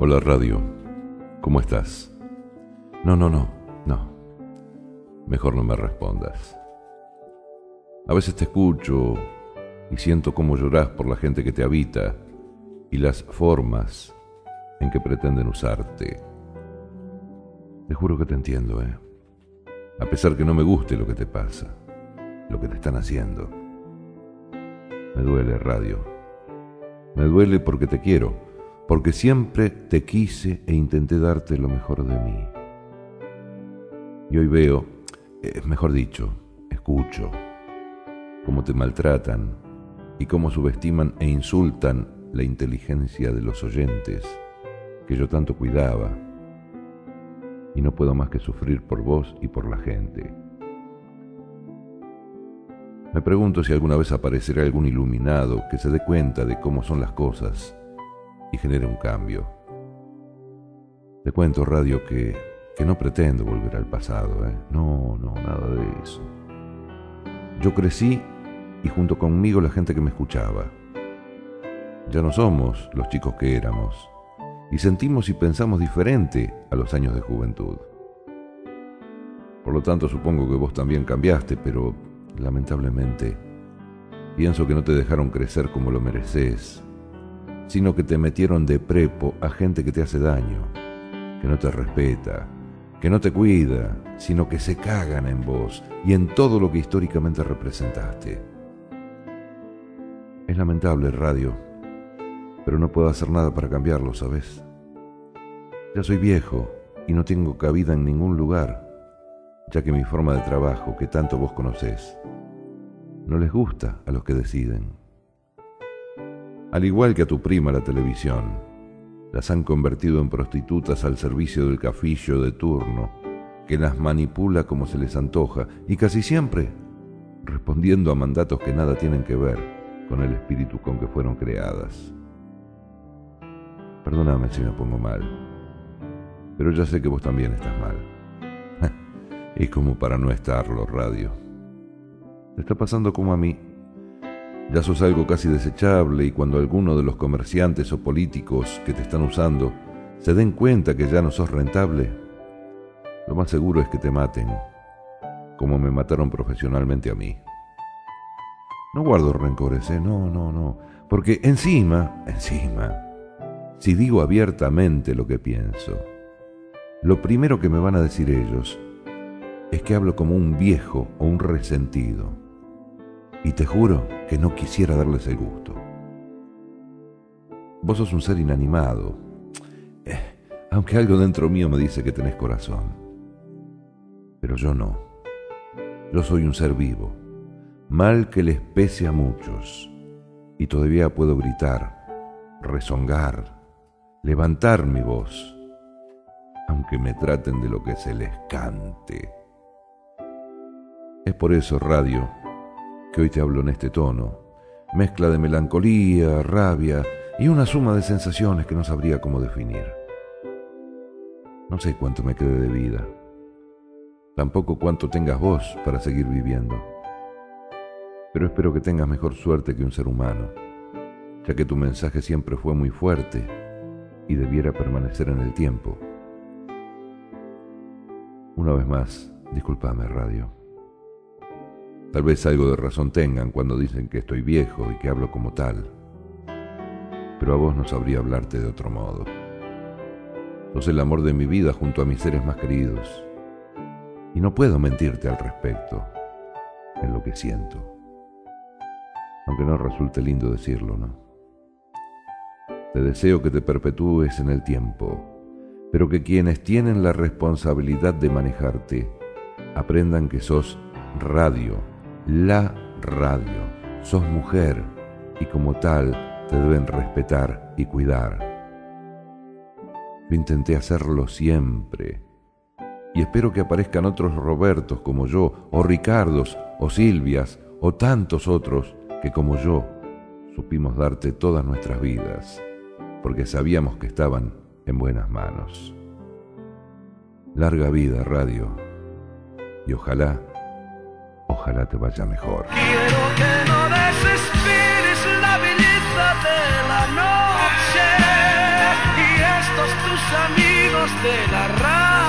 Hola radio, ¿cómo estás? No. Mejor no me respondas. A veces te escucho y siento cómo llorás por la gente que te habita y las formas en que pretenden usarte. Te juro que te entiendo, a pesar que no me guste lo que te pasa, lo que te están haciendo. Me duele, radio. Me duele porque te quiero, porque siempre te quise e intenté darte lo mejor de mí. Y hoy veo, mejor dicho, escucho cómo te maltratan y cómo subestiman e insultan la inteligencia de los oyentes que yo tanto cuidaba. Y no puedo más que sufrir por vos y por la gente. Me pregunto si alguna vez aparecerá algún iluminado que se dé cuenta de cómo son las cosas y genere un cambio. Te cuento, radio, que no pretendo volver al pasado, No, nada de eso. Yo crecí y junto conmigo la gente que me escuchaba. Ya no somos los chicos que éramos y sentimos y pensamos diferente a los años de juventud. Por lo tanto, supongo que vos también cambiaste, pero lamentablemente pienso que no te dejaron crecer como lo mereces, sino que te metieron de prepo a gente que te hace daño, que no te respeta, que no te cuida, sino que se cagan en vos y en todo lo que históricamente representaste. Es lamentable, radio, pero no puedo hacer nada para cambiarlo, ¿sabes? Ya soy viejo y no tengo cabida en ningún lugar, ya que mi forma de trabajo, que tanto vos conocés, no les gusta a los que deciden. Al igual que a tu prima la televisión, las han convertido en prostitutas al servicio del cafillo de turno, que las manipula como se les antoja y casi siempre respondiendo a mandatos que nada tienen que ver con el espíritu con que fueron creadas. Perdóname si me pongo mal, pero ya sé que vos también estás mal. Y como para no estarlo, radio. Te está pasando como a mí. Ya sos algo casi desechable y cuando alguno de los comerciantes o políticos que te están usando se den cuenta que ya no sos rentable, lo más seguro es que te maten, como me mataron profesionalmente a mí. No guardo rencores, no, porque encima, si digo abiertamente lo que pienso, lo primero que me van a decir ellos es que hablo como un viejo o un resentido. Y te juro que no quisiera darles el gusto. Vos sos un ser inanimado, aunque algo dentro mío me dice que tenés corazón. Pero yo no. Yo soy un ser vivo, mal que les pese a muchos, y todavía puedo gritar, rezongar, levantar mi voz, aunque me traten de lo que se les cante. Es por eso, radio, que hoy te hablo en este tono, mezcla de melancolía, rabia y una suma de sensaciones que no sabría cómo definir. No sé cuánto me quede de vida, tampoco cuánto tengas vos para seguir viviendo, pero espero que tengas mejor suerte que un ser humano, ya que tu mensaje siempre fue muy fuerte y debiera permanecer en el tiempo. Una vez más, discúlpame, radio. Tal vez algo de razón tengan cuando dicen que estoy viejo y que hablo como tal, pero a vos no sabría hablarte de otro modo. Sos el amor de mi vida junto a mis seres más queridos, y no puedo mentirte al respecto en lo que siento, aunque no resulte lindo decirlo, ¿no? Te deseo que te perpetúes en el tiempo, pero que quienes tienen la responsabilidad de manejarte aprendan que sos radio, la radio, sos mujer y como tal te deben respetar y cuidar. Yo intenté hacerlo siempre y espero que aparezcan otros Robertos como yo, o Ricardos, o Silvias, o tantos otros que como yo supimos darte todas nuestras vidas, porque sabíamos que estaban en buenas manos. Larga vida, radio, y ojalá te vaya mejor. Quiero que no desesperes la belleza de la noche y estos tus amigos de la radio.